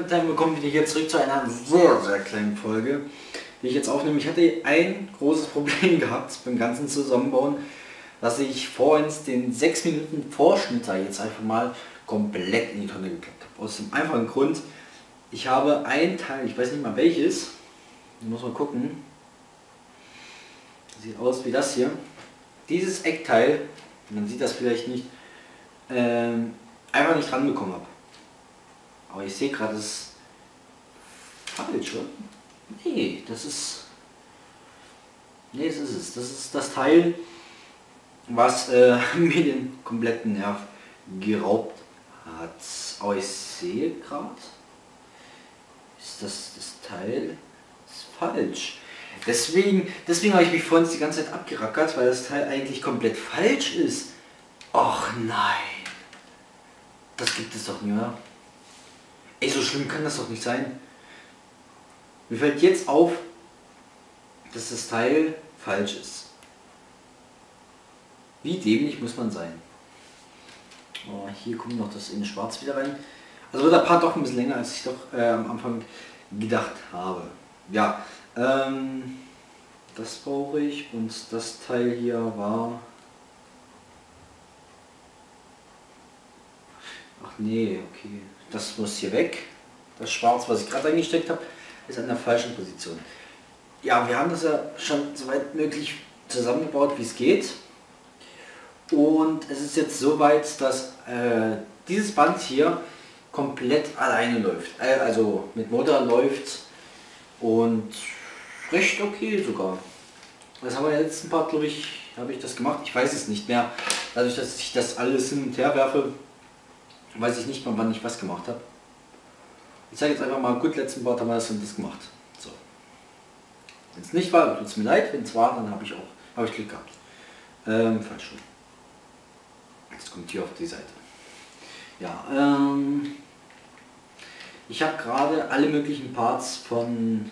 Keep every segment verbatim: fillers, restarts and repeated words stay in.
Time, willkommen wieder hier zurück zu einer sehr, sehr kleinen Folge, die ich jetzt aufnehme. Ich hatte ein großes Problem gehabt beim ganzen Zusammenbauen, dass ich vorhin den sechs Minuten Vorschnitter jetzt einfach mal komplett in die Tonne geklappt habe. Aus dem einfachen Grund, ich habe ein Teil, ich weiß nicht mal welches, ich muss mal gucken, sieht aus wie das hier, dieses Eckteil, man sieht das vielleicht nicht, ähm, einfach nicht dran bekommen habe. Aber ich sehe gerade, das ist falsch, oder? Nee, das ist... Nee, das ist es. Das ist das Teil, was äh, mir den kompletten Nerv geraubt hat. Aber ich sehe gerade, ist das das Teil ist falsch. Deswegen, deswegen habe ich mich vorhin die ganze Zeit abgerackert, weil das Teil eigentlich komplett falsch ist. Och nein. Das gibt es doch nicht, oder? Ey, so schlimm kann das doch nicht sein. Mir fällt jetzt auf, dass das Teil falsch ist. Wie dämlich muss man sein? Oh, hier kommt noch das in Schwarz wieder rein. Also wird der Part doch ein bisschen länger, als ich doch äh, am Anfang gedacht habe. Ja, ähm, das brauche ich und das Teil hier war... Ach nee, okay. Das muss hier weg. Das Schwarz, was ich gerade eingesteckt habe, ist an der falschen Position. Ja, wir haben das ja schon so weit möglich zusammengebaut, wie es geht. Und es ist jetzt so weit, dass äh, dieses Band hier komplett alleine läuft. Äh, also mit Motor läuft und recht okay sogar. Das haben wir im letzten Part, glaube ich, habe ich das gemacht. Ich weiß es nicht mehr. Dadurch, dass ich das alles hin und her werfe, weiß ich nicht mal, wann ich was gemacht habe. Ich sage jetzt einfach mal, gut, letzten Part haben wir das und das gemacht. So. Wenn es nicht war, tut es mir leid. Wenn es war, dann habe ich auch habe ich Glück gehabt. Ähm, falsch rum. Jetzt kommt hier auf die Seite. Ja, ähm, ich habe gerade alle möglichen Parts von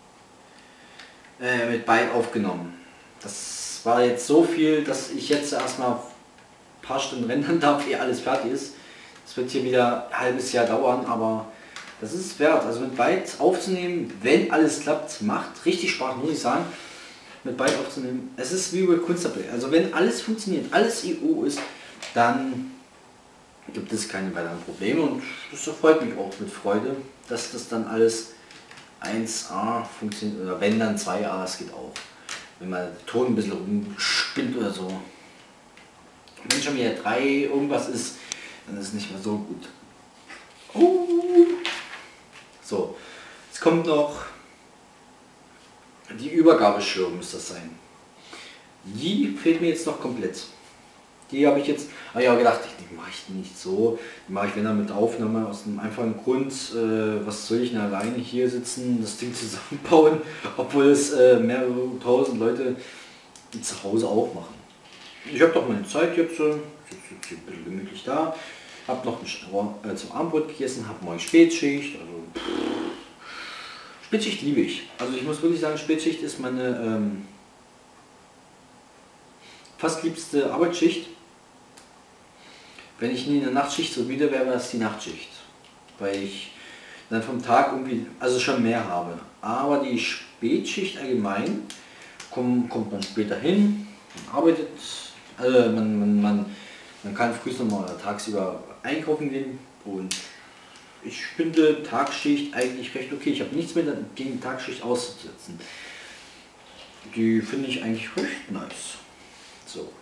äh, mit Byte aufgenommen. Das war jetzt so viel, dass ich jetzt erstmal ein paar Stunden rendern darf, ehe alles fertig ist. Es wird hier wieder ein halbes Jahr dauern, aber das ist es wert. Also mit Byte aufzunehmen, wenn alles klappt, macht richtig Spaß, muss ich sagen. Mit Byte aufzunehmen, es ist wie bei Kunsttablet. Also wenn alles funktioniert, alles I O ist, dann gibt es keine weiteren Probleme und das freut mich auch mit Freude, dass das dann alles eins A funktioniert, oder wenn dann zwei A, das geht auch. Wenn man den Ton ein bisschen rumspinnt oder so. Wenn schon wieder drei irgendwas ist, dann ist es nicht mehr so gut. Oh. So, jetzt kommt noch die Übergabeschirm, muss das sein. Die fehlt mir jetzt noch komplett. Die habe ich jetzt, habe ich auch gedacht, die mache ich nicht so. Die mache ich, wenn dann mit Aufnahme, aus einem einfachen Grund, äh, was soll ich denn alleine hier sitzen, das Ding zusammenbauen, obwohl es äh, mehrere tausend Leute zu Hause auch machen. Ich habe doch meine Zeit jetzt, äh, jetzt, jetzt hier ein bisschen gemütlich da. Habe noch ein, äh, zum Abendbrot gegessen, habe morgen Spätschicht. Also Spätschicht liebe ich. Also ich muss wirklich sagen, Spätschicht ist meine ähm, fast liebste Arbeitsschicht. Wenn ich nie in der Nachtschicht so wieder wäre, wäre das die Nachtschicht. Weil ich dann vom Tag irgendwie, also schon mehr habe. Aber die Spätschicht allgemein, kommt, kommt man später hin, man arbeitet, also man, man, man Man kann früh nochmal tagsüber einkaufen gehen und ich finde Tagschicht eigentlich recht okay. Ich habe nichts mehr gegen Tagschicht auszusetzen. Die finde ich eigentlich recht nice. So.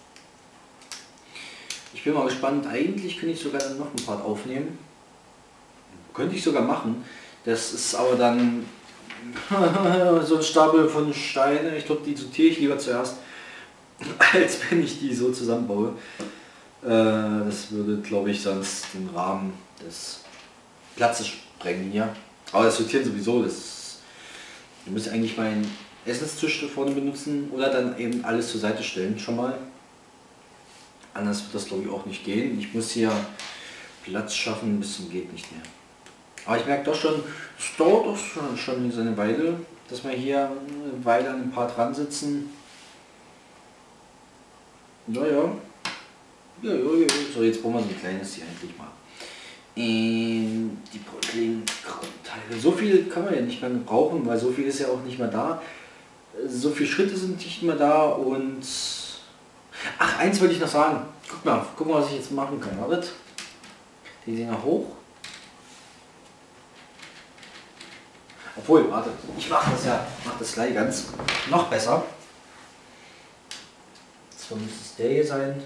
Ich bin mal gespannt, eigentlich könnte ich sogar dann noch ein Part aufnehmen. Könnte ich sogar machen. Das ist aber dann so ein Stapel von Steinen. Ich glaube, die sortiere ich lieber zuerst, als wenn ich die so zusammenbaue. Das würde, glaube ich, sonst den Rahmen des Platzes sprengen hier. Aber das sortieren sowieso, das ist, ich muss eigentlich meinen Essenstisch da vorne benutzen oder dann eben alles zur Seite stellen, schon mal. Anders wird das, glaube ich, auch nicht gehen. Ich muss hier Platz schaffen, bis zum geht nicht mehr. Aber ich merke doch schon, es dauert doch schon, schon seine Weile, dass wir hier eine Weile an ein paar dran sitzen. Naja. So, jetzt brauchen wir so ein kleines hier endlich mal. Ähm, die Brötchen Teile. So viel kann man ja nicht mehr brauchen, weil so viel ist ja auch nicht mehr da. So viele Schritte sind nicht mehr da und... Ach, eins wollte ich noch sagen. Guck mal, guck mal, was ich jetzt machen kann. Wartet. Die Dinger hoch. Obwohl, warte, ich mache das ja, mach das gleich ganz noch besser. So muss es der hier sein.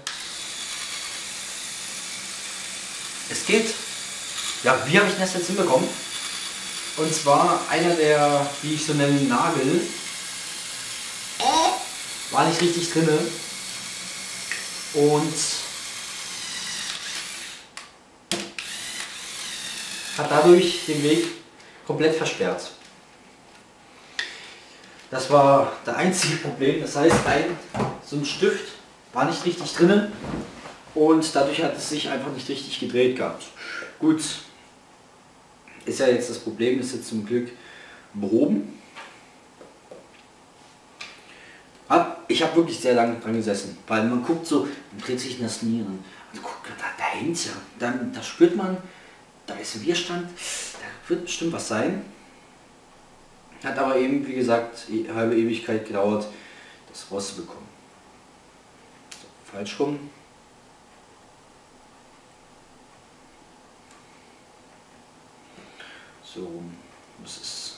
Es geht. Ja, wie habe ich das jetzt hinbekommen? Und zwar einer der, wie ich so nenne, Nagel war nicht richtig drinne und hat dadurch den Weg komplett versperrt. Das war das einzige Problem. Das heißt, ein, so ein Stift war nicht richtig drinnen und dadurch hat es sich einfach nicht richtig gedreht gehabt. Gut, ist ja jetzt das Problem, ist jetzt zum Glück behoben. Ich habe wirklich sehr lange dran gesessen, weil man guckt so, man dreht sich das nie an. Und guckt, da, dahinter, dann da spürt man, da ist ein Widerstand, da wird bestimmt was sein. Hat aber eben, wie gesagt, eine halbe Ewigkeit gedauert, das rauszubekommen. So, falsch rum. So, das ist...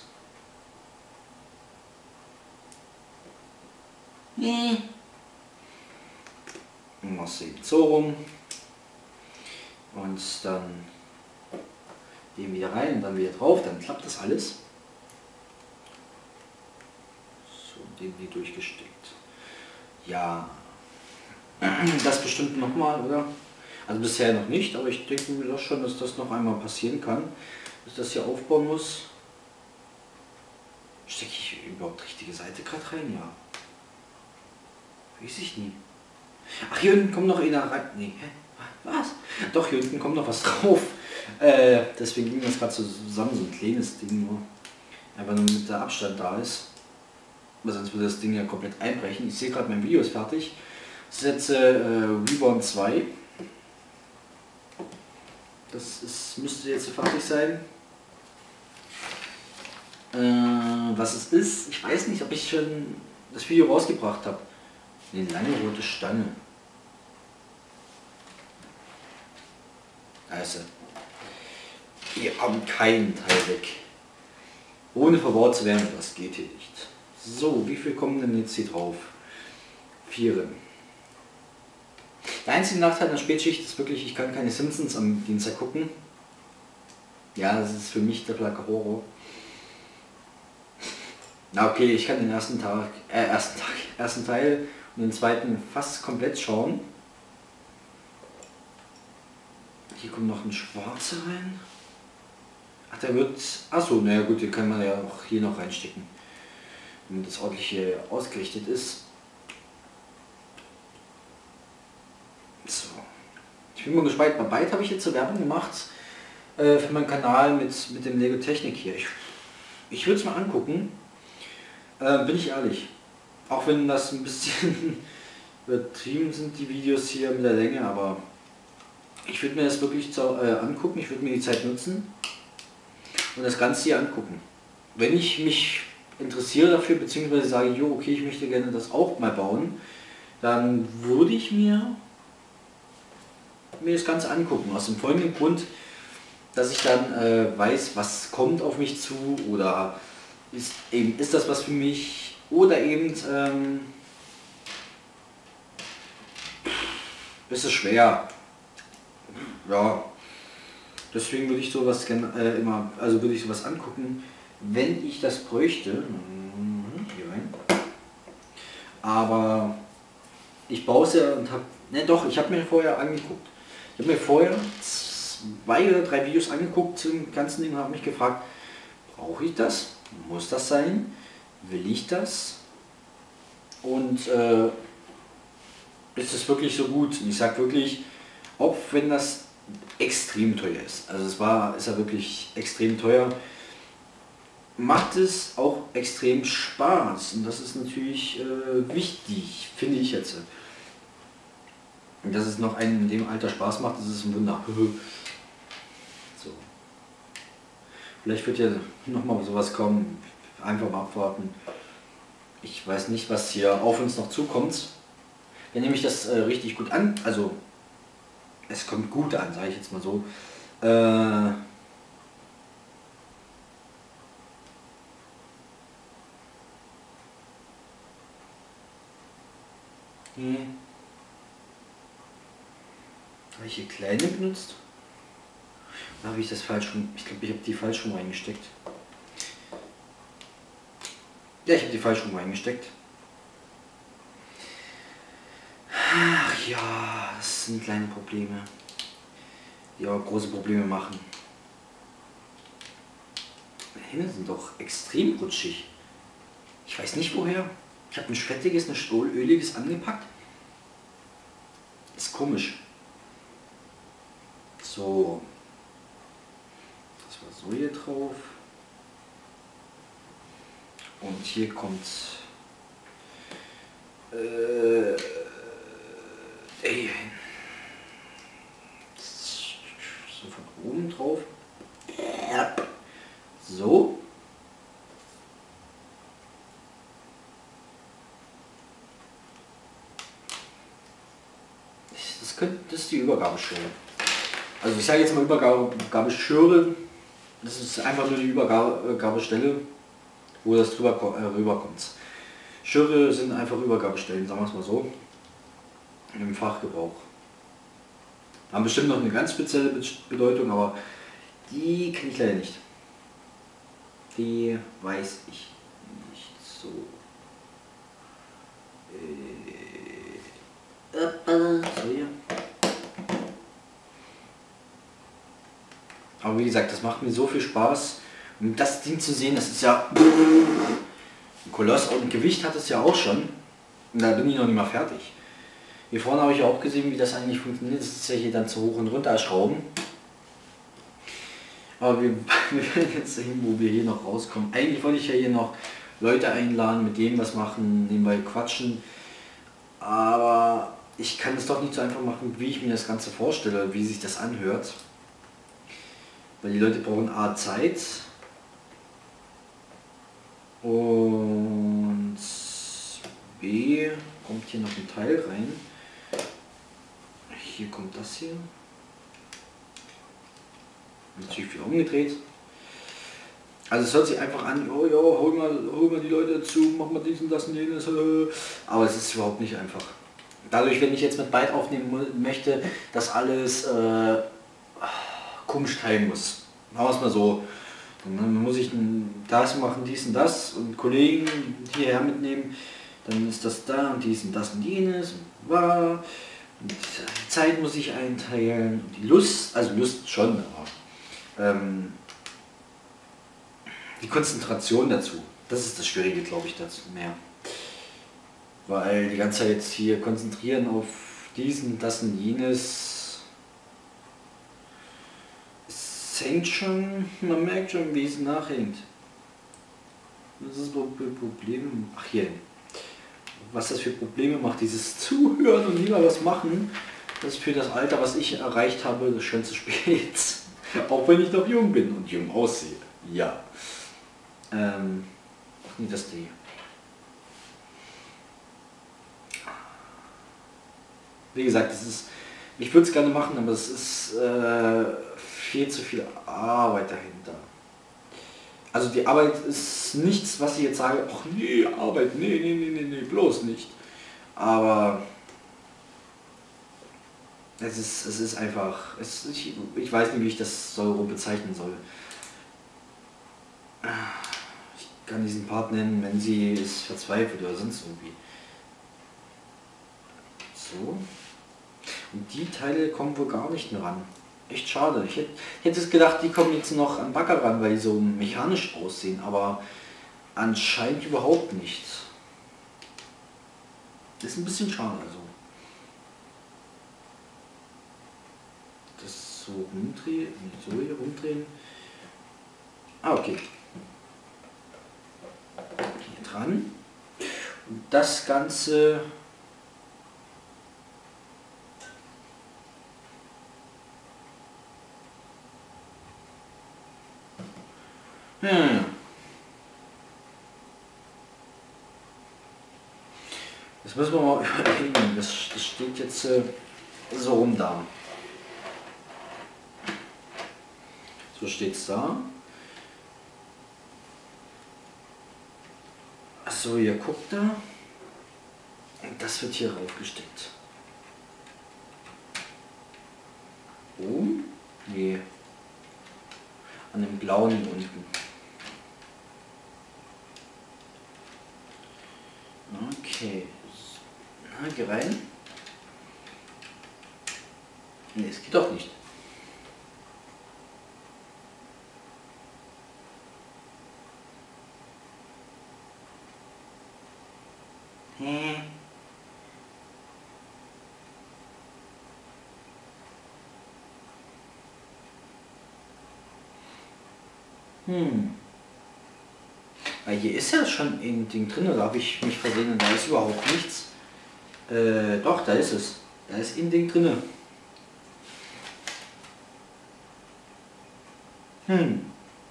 Nee. Mal sehen, so rum. Und dann den wieder rein und dann wieder drauf, dann klappt das alles. So, den hier durchgesteckt. Ja, das bestimmt nochmal, oder? Also bisher noch nicht, aber ich denke mir doch schon, dass das noch einmal passieren kann, dass das hier aufbauen muss. Stecke ich überhaupt die richtige Seite gerade rein? Ja. Weiß ich nie. Ach, hier unten kommt noch einer rein. Nee, hä? Was? Doch, hier unten kommt noch was drauf. Äh, deswegen ging das gerade so zusammen, so ein kleines Ding nur. Einfach nur mit der Abstand da ist. Aber sonst würde das Ding ja komplett einbrechen. Ich sehe gerade, mein Video ist fertig. Ich setze äh, Reborn zwei. Das ist, müsste jetzt fertig sein. Äh, was es ist, ich weiß nicht, ob ich schon das Video rausgebracht habe. Eine lange rote Stange. Also, wir haben keinen Teil weg. Ohne verbaut zu werden, das geht hier nicht. So, wie viel kommen denn jetzt hier drauf? Vier. Der einzige Nachteil der Spätschicht ist wirklich, ich kann keine Simpsons am Dienstag gucken. Ja, das ist für mich der Plaque Horror. Na okay, ich kann den ersten Tag, äh, ersten Tag, ersten Teil und den zweiten fast komplett schauen. Hier kommt noch ein schwarzer rein. Ach, der wird... Achso, naja gut, den kann man ja auch hier noch reinstecken. Damit das ordentlich hier ausgerichtet ist. So. Ich bin mal gespannt, bei Byte habe ich jetzt so Werbung gemacht äh, für meinen Kanal mit, mit dem Lego Technik hier. Ich, ich würde es mal angucken. Äh, bin ich ehrlich. Auch wenn das ein bisschen übertrieben sind, die Videos hier mit der Länge, aber ich würde mir das wirklich zu, äh, angucken. Ich würde mir die Zeit nutzen und das Ganze hier angucken. Wenn ich mich interessiere dafür, beziehungsweise sage, jo, okay, ich möchte gerne das auch mal bauen, dann würde ich mir mir das Ganze angucken. Aus dem folgenden Grund, dass ich dann äh, weiß, was kommt auf mich zu oder ist, eben, ist das was für mich oder eben ähm, ist es schwer. Ja, deswegen würde ich sowas gerne äh, immer, also würde ich sowas angucken, wenn ich das bräuchte. Hier rein. Aber ich baue es ja und habe, ne doch, ich habe mir vorher angeguckt. Ich habe mir vorher zwei oder drei Videos angeguckt zum ganzen Ding und habe mich gefragt, brauche ich das? Muss das sein? Will ich das? Und äh, ist es wirklich so gut? Und ich sage wirklich, auch wenn das extrem teuer ist, also es war, ist ja wirklich extrem teuer, macht es auch extrem Spaß und das ist natürlich äh, wichtig, finde ich jetzt. Und dass es noch einem in dem Alter Spaß macht, das ist ein Wunder. So. Vielleicht wird ja noch mal sowas kommen. Einfach mal abwarten. Ich weiß nicht, was hier auf uns noch zukommt. Wenn nämlich das äh, richtig gut an, also es kommt gut an, sage ich jetzt mal so. Äh, nee. Habe ich hier kleine benutzt? Oder habe ich das falsch rum? Ich glaube, ich habe die falsch rum reingesteckt. Ja, ich habe die falsch rum reingesteckt. Ach ja, das sind kleine Probleme, die auch große Probleme machen. Meine Hände sind doch extrem rutschig. Ich weiß nicht woher. Ich habe ein fettiges, ein öliges angepackt. Ist komisch. So. Das war so hier drauf. Und hier kommt äh, ey, so von oben drauf. So. Das, könnte, das ist die Übergabeschere. Also ich sage jetzt mal Übergabeschere. Das ist einfach nur die Übergabestelle, wo das drüber äh, rüberkommt. Schere sind einfach Übergabestellen, sagen wir es mal so. Im Fachgebrauch. Haben bestimmt noch eine ganz spezielle Bedeutung, aber die kenne ich leider nicht. Die weiß ich nicht so. Äh, so hier. Aber wie gesagt, das macht mir so viel Spaß. Und das Ding zu sehen, das ist ja ein Koloss und Gewicht hat es ja auch schon. Und da bin ich noch nicht mal fertig. Hier vorne habe ich auch gesehen, wie das eigentlich funktioniert. Das ist ja hier dann zu hoch und runter schrauben. Aber wir, wir werden jetzt sehen, wo wir hier noch rauskommen. Eigentlich wollte ich ja hier noch Leute einladen, mit denen was machen, nebenbei quatschen. Aber ich kann es doch nicht so einfach machen, wie ich mir das Ganze vorstelle, wie sich das anhört. Weil die Leute brauchen A Zeit und B kommt hier noch ein Teil rein. Hier kommt das hier. Natürlich viel umgedreht. Also es hört sich einfach an, oh ja, hol mal, hol mal die Leute dazu, mach mal dies und das und jenes. Aber es ist überhaupt nicht einfach. Dadurch, wenn ich jetzt mit Byte aufnehmen möchte, dass alles äh, komisch teilen muss. Machen wir es mal so. Dann muss ich das machen, dies und das und Kollegen hierher mitnehmen. Dann ist das da und dies und das und jenes. Und war. Und die Zeit muss ich einteilen. Und die Lust, also Lust schon, aber ähm, die Konzentration dazu. Das ist das Schwierige, glaube ich, dazu mehr. Weil die ganze Zeit jetzt hier konzentrieren auf diesen, das und jenes. Es hängt schon, man merkt schon, wie es nachhängt. Das ist das Problem. Ach hier. Was das für Probleme macht, dieses Zuhören und lieber was machen, das ist für das Alter, was ich erreicht habe, schon zu spät. Auch wenn ich noch jung bin und jung aussehe. Ja. Ähm, ach nee, das die. Wie gesagt, das ist, ich würde es gerne machen, aber es ist äh, viel zu viel Arbeit dahinter. Also die Arbeit ist nichts, was ich jetzt sage, ach nee, Arbeit, nee, nee, nee, nee, nee, bloß nicht. Aber es ist, es ist einfach, es, ich, ich weiß nicht, wie ich das so bezeichnen soll. Ich kann diesen Part nennen, wenn sie es verzweifelt oder sonst irgendwie. So. Und die Teile kommen wohl gar nicht mehr ran. Echt schade. Ich hätte, ich hätte es gedacht, die kommen jetzt noch an Bagger ran, weil die so mechanisch aussehen, aber anscheinend überhaupt nicht. Das ist ein bisschen schade. Also. Das so rumdrehen, so hier rumdrehen. Ah, okay. Hier dran. Und das Ganze Hm. Das müssen wir mal überlegen. Das, das steht jetzt äh, so rum da. So steht es da. Achso, ihr guckt da. Und das wird hier raufgesteckt. Oben? Nee. An dem blauen unten. Okay. Na, geh rein. Nee, es geht doch nicht. Hä? Hm. Weil hier ist ja schon ein Ding drin, da habe ich mich versehen und da ist überhaupt nichts. Äh, doch, da ist es. Da ist ein Ding drin. Hm.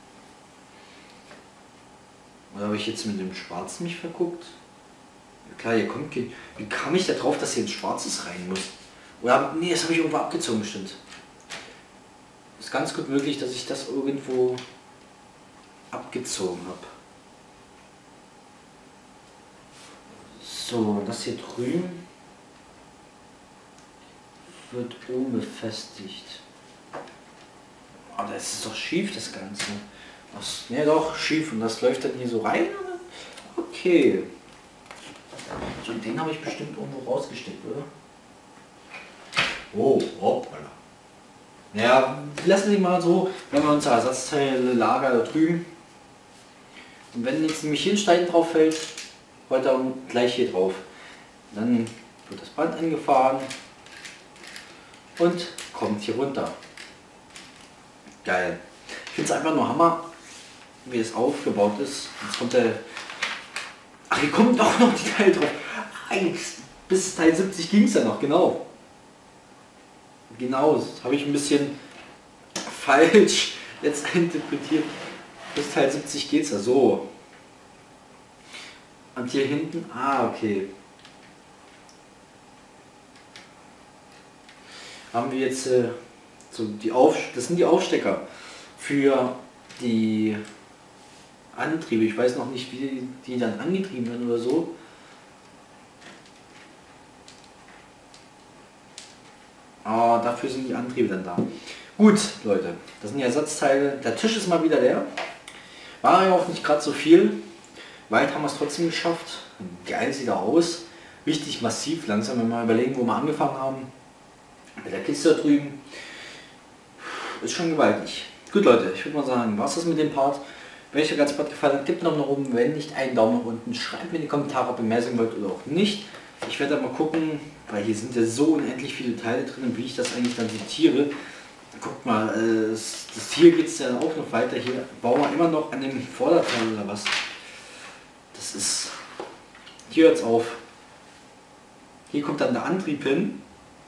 Oder habe ich jetzt mit dem Schwarzen mich verguckt? Ja, klar, hier kommt. Wie kam ich da drauf, dass hier ein Schwarzes rein muss? Oder, nee, das habe ich irgendwo abgezogen, bestimmt. Ist ganz gut möglich, dass ich das irgendwo abgezogen habe. So, das hier drüben wird oben befestigt. Aber das ist doch schief, das Ganze. Das, ne, doch, schief. Und das läuft dann hier so rein? Okay. So, den habe ich bestimmt irgendwo rausgesteckt, oder? Oh, hoppala. Naja, lassen Sie mal so, wenn wir unser Ersatzteile lagern da drüben. Und wenn jetzt nämlich hier ein Stein drauf fällt, heute gleich hier drauf. Dann wird das Band angefahren und kommt hier runter. Geil. Ich finde es einfach nur Hammer, wie es aufgebaut ist. Jetzt kommt der... Ach, hier kommt auch noch die Teile drauf. Bis Teil siebzig ging es ja noch, genau. Genau, das habe ich ein bisschen falsch jetzt interpretiert. Bis Teil siebzig geht es ja so. Und hier hinten, ah, okay. Haben wir jetzt äh, so die Auf, das sind die Aufstecker für die Antriebe. Ich weiß noch nicht, wie die dann angetrieben werden oder so. Aber dafür sind die Antriebe dann da. Gut, Leute, das sind die Ersatzteile. Der Tisch ist mal wieder leer. War ja auch nicht gerade so viel. Weit haben wir es trotzdem geschafft. Geil sieht er aus. Richtig massiv. Langsam, wenn wir mal überlegen, wo wir angefangen haben. Mit der Kiste da drüben. Ist schon gewaltig. Gut, Leute, ich würde mal sagen, was ist mit dem Part? Wenn euch der ganze Part gefallen hat, gebt einen Daumen nach oben. Wenn nicht, einen Daumen nach unten. Schreibt mir in die Kommentare, ob ihr mehr sehen wollt oder auch nicht. Ich werde mal gucken, weil hier sind ja so unendlich viele Teile drin, wie ich das eigentlich dann sortiere. Guckt mal, äh, das, das hier geht es ja auch noch weiter. Hier bauen wir immer noch an dem Vorderteil oder was. Das ist... Hier hört es auf. Hier kommt dann der Antrieb hin.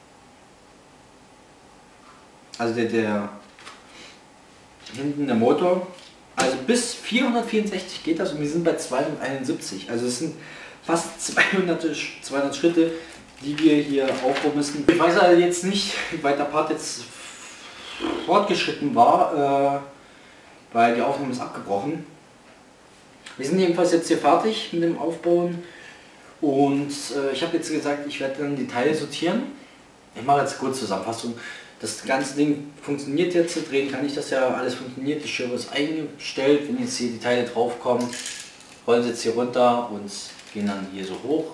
Also der, der hinten der Motor. Also bis vierhundertvierundsechzig geht das und wir sind bei zweihunderteinundsiebzig. Also es sind fast zweihundert, zweihundert Schritte, die wir hier aufbauen müssen. Ich weiß also jetzt nicht, wie weit der Part jetzt fortgeschritten war, äh, weil die Aufnahme ist abgebrochen. Wir sind jedenfalls jetzt hier fertig mit dem Aufbauen und äh, ich habe jetzt gesagt, ich werde dann die Teile sortieren. Ich mache jetzt kurz Zusammenfassung. Das ganze Ding funktioniert jetzt, drehen kann ich das ja, alles funktioniert, die Schere ist eingestellt, wenn jetzt hier die Teile drauf kommen, rollen sie jetzt hier runter und gehen dann hier so hoch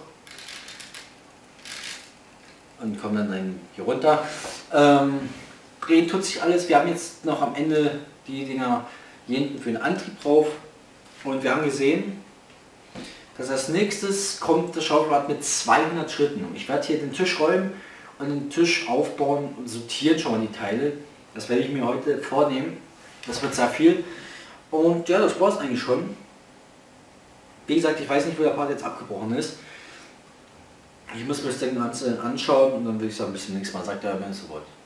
und kommen dann, dann hier runter. Ähm, drehen tut sich alles, wir haben jetzt noch am Ende die Dinger hier hinten für den Antrieb drauf und wir haben gesehen, dass als nächstes kommt das Schaufelrad mit zweihundert Schritten. Ich werde hier den Tisch räumen und den Tisch aufbauen und sortieren schon mal die Teile. Das werde ich mir heute vornehmen. Das wird sehr viel. Und ja, das war es eigentlich schon. Wie gesagt, ich weiß nicht, wo der Part jetzt abgebrochen ist. Ich muss mir das Ding anschauen und dann würde ich sagen, bis zum nächsten Mal. Sagt er, wenn es so wollt.